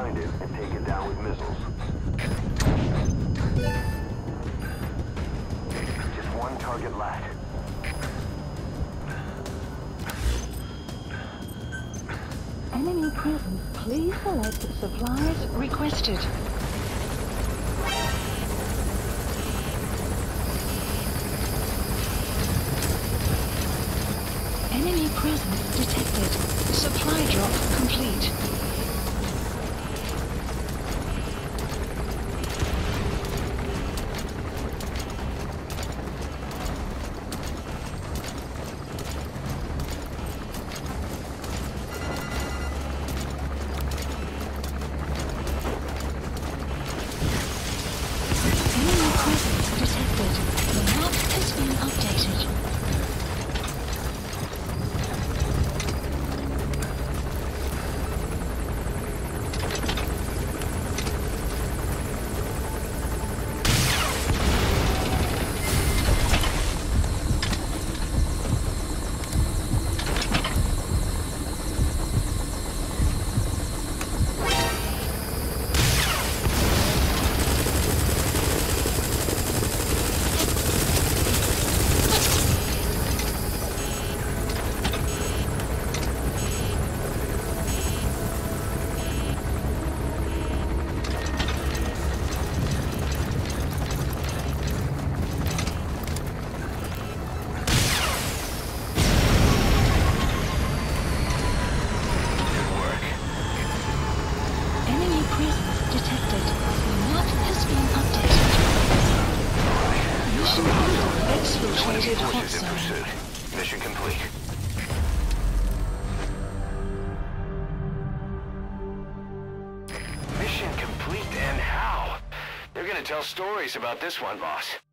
find it and take it down with missiles. Just one target left. Enemy presence. Please select supplies requested. Enemy presence detected. Supply drop complete. Enemy presence detected. The map has been updated. Enemy presence detected. The map has been updated. Mission exfiltrated hot Forces in zone. pursuit. Mission complete. Mission complete, and how? They're gonna tell stories about this one, boss.